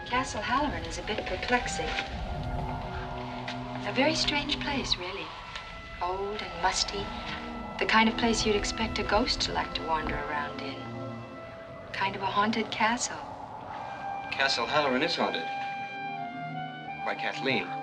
Castle Haloran is a bit perplexing. A very strange place, really. Old and musty. The kind of place you'd expect a ghost to like to wander around in. Kind of a haunted castle. Castle Haloran is haunted. By Kathleen.